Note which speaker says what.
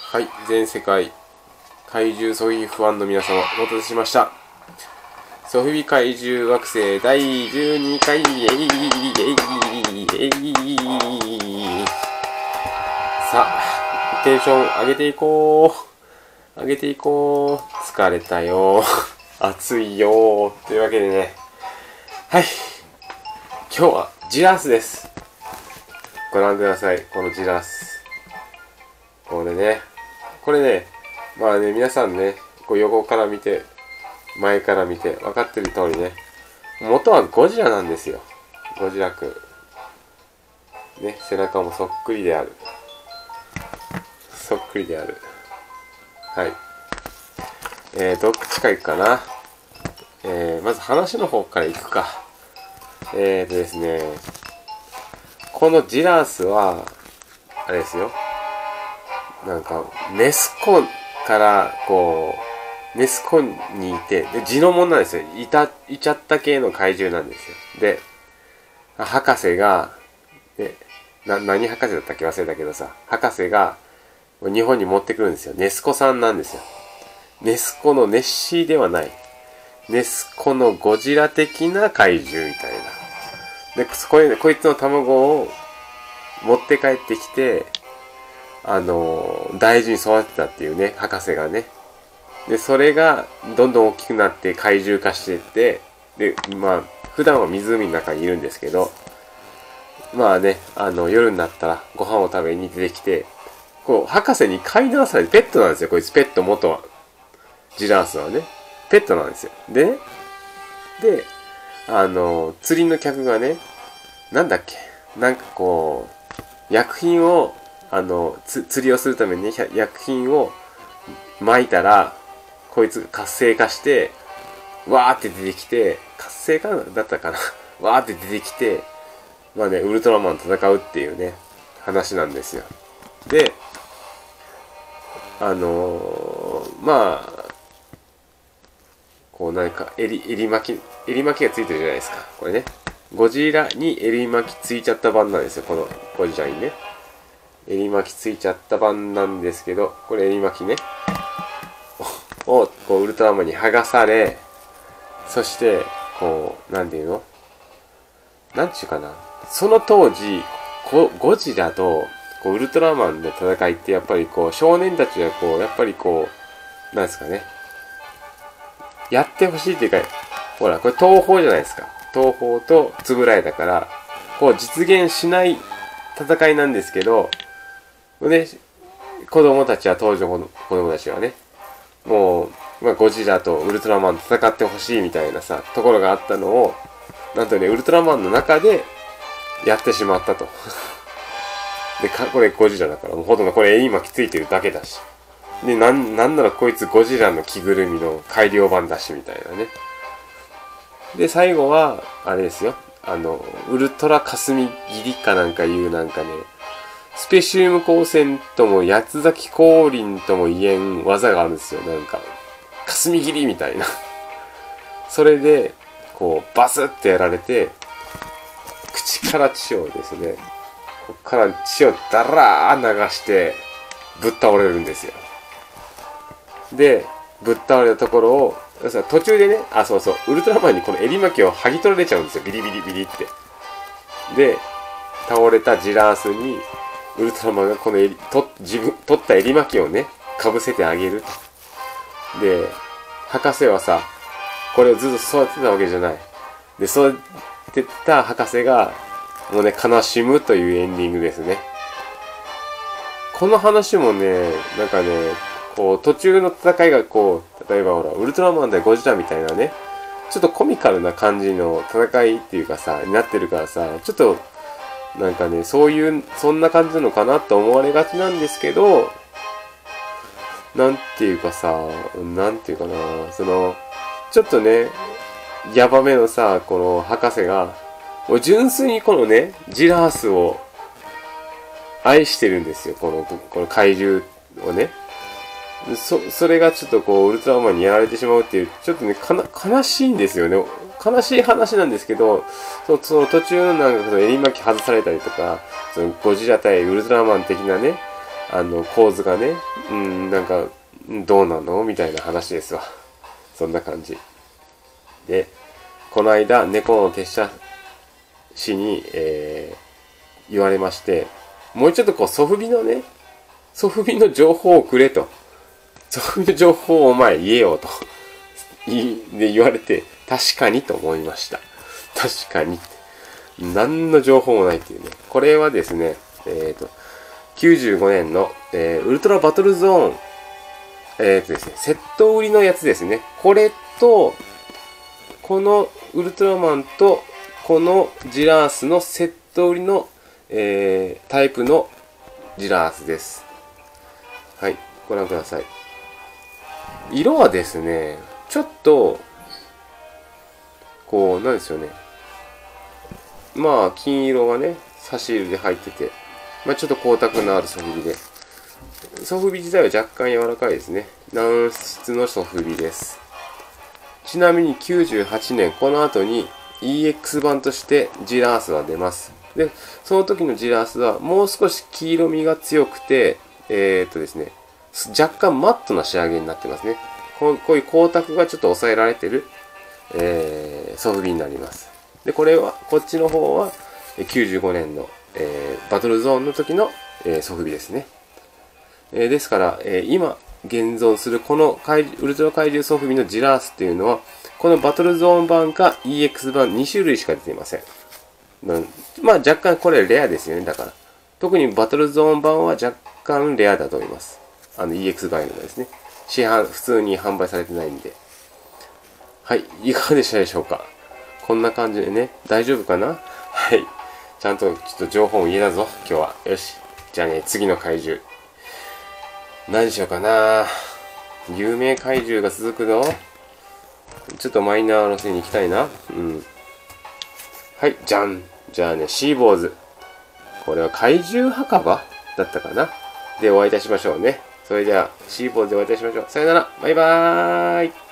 Speaker 1: はい、全世界怪獣ソフィファンの皆様、お待たせしました。ソフィビ怪獣惑星第12回、さあ、テンション上げていこう。疲れたよ。暑いよ。というわけでね。はい。今日はジラースです。ご覧ください。このジラース。これね、まあね、皆さんね、こう横から見て、前から見て、分かってる通りね、元はゴジラなんですよ。ゴジラくん。ね、背中もそっくりである。はい。どっちから行くかな。まず話の方から行くか。ですね、このジラースは、あれですよ。なんか、ネスコからこうネスコにいて、で地のもんなんですよ。いちゃった系の怪獣なんですよ。で博士が何博士だったっけ忘れたけどさ、博士が日本に持ってくるんですよ。ネスコさんなんですよ。ネスコのネッシーではない、ネスコのゴジラ的な怪獣みたいな。でこいつの卵を持って帰ってきて、大事に育てたっていうね、博士がね。で、それがどんどん大きくなって怪獣化していって、で、まあ、普段は湖の中にいるんですけど、まあね、夜になったらご飯を食べに出てきて、こう、博士に飼いならされて、ペットなんですよ、こいつ。ペット元は。ジラースはね。ペットなんですよ。で、釣りの客がね、なんだっけ、なんかこう、薬品を、釣りをするためにね、薬品を撒いたら、こいつ活性化して、わーって出てきて、活性化だったかなわーって出てきて、まあね、ウルトラマンと戦うっていうね、話なんですよ。で、まあ、こう何か襟巻きがついてるじゃないですか。これね。ゴジラに襟巻きついちゃった版なんですよ。このゴジラにね。襟巻きついちゃった版なんですけど、これ襟巻きね。をこうウルトラマンに剥がされ、そしてこうなんていうの、なんちゅうかな、その当時ゴジラとこうウルトラマンの戦いってやっぱりこう少年たちはこうやっぱりこうなんですかね、やってほしいっていうか、ほらこれ東宝じゃないですか。東宝と円谷だからこう実現しない戦いなんですけどね、子供たちは当時の子供たちはね、もう、まあ、ゴジラとウルトラマンと戦ってほしいみたいなさ、ところがあったのを、なんとね、ウルトラマンの中でやってしまったと。で、これゴジラだから、もうほとんどこれ襟巻きついてるだけだし。で、なんならこいつゴジラの着ぐるみの改良版だし、みたいなね。で、最後は、あれですよ。ウルトラ霞切りかなんかいうなんかね、スペシウム光線とも八つ咲き降臨とも言えん技があるんですよ。なんか、霞切りみたいな。それで、こう、バスってやられて、口から血をですね、こっから血をダラー流して、ぶっ倒れるんですよ。で、ぶっ倒れたところを、途中でね、ウルトラマンにこの襟巻きを剥ぎ取られちゃうんですよ。ビリビリビリって。で、倒れたジラースに、ウルトラマンがこの取った襟巻きをね、かぶせてあげる。で、博士はさ、これをずっと育ててたわけじゃない。で、育てた博士が、もうね、悲しむというエンディングですね。この話もね、なんかね、こう、途中の戦いがこう、例えばほら、ウルトラマンでゴジラみたいなね、ちょっとコミカルな感じの戦いっていうかさ、になってるからさ、ちょっと、なんかね、そんな感じなのかなと思われがちなんですけど、なんていうかな、ちょっとね、ヤバめのさ、この博士が、もう純粋にこのね、ジラースを愛してるんですよ、この怪獣をね。それがちょっとこう、ウルトラマンにやられてしまうっていう、ちょっとね、悲しいんですよね。悲しい話なんですけど、その途中のなんかその襟巻き外されたりとか、そのゴジラ対ウルトラマン的なね、 構図がね、なんか、どうなのみたいな話ですわ。そんな感じ。で、この間、猫の鉄車氏に、言われまして、もうちょっとこう、ソフビの情報をくれと。ソフビの情報をお前言えよと。言われて、確かにと思いました。確かに。何の情報もないっていうね。これはですね、95年の、ウルトラバトルゾーン、ですね、セット売りのやつですね。これと、このウルトラマンと、このジラースのセット売りの、タイプのジラースです。はい、ご覧ください。色はですね、ちょっと、こう、なんですよね。まあ、金色がね、差し入れで入ってて、まあ、ちょっと光沢のあるソフビで。ソフビ自体は若干柔らかいですね。軟質のソフビです。ちなみに98年、この後に EX 版としてジラースは出ます。で、その時のジラースはもう少し黄色みが強くて、ですね、若干マットな仕上げになってますね。こういう光沢がちょっと抑えられてる、ソフビになります。で、こっちの方は95年の、バトルゾーンの時の、ソフビですね。ですから、今現存するこのウルトラ怪獣ソフビのジラースっていうのは、このバトルゾーン版か EX 版2種類しか出ていません。まあ若干これレアですよね。だから。特にバトルゾーン版は若干レアだと思います。EX 版のですね。普通に販売されてないんで。はい。いかがでしたでしょうか。こんな感じでね。大丈夫かな？はい。ちゃんとちょっと情報も言えたぞ。今日は。よし。じゃあね、次の怪獣。何しようかな。有名怪獣が続くの？ちょっとマイナーの線に行きたいな。はい、じゃん。じゃあね、シーボーズ。これは怪獣墓場だったかな。でお会いいたしましょうね。それでは、シーボーズでお会いいたしましょう。さよなら。バイバーイ。